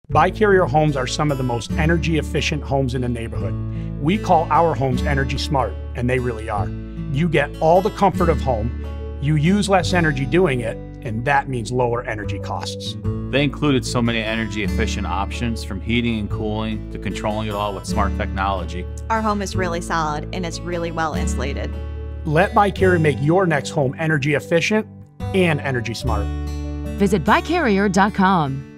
Bi-Carrier homes are some of the most energy efficient homes in the neighborhood. We call our homes Energy Smart, and they really are. You get all the comfort of home, you use less energy doing it, and that means lower energy costs. They included so many energy efficient options, from heating and cooling to controlling it all with smart technology. Our home is really solid and it's really well insulated. Let Bi-Carrier make your next home energy efficient and energy smart. Visit BiCarrier.com.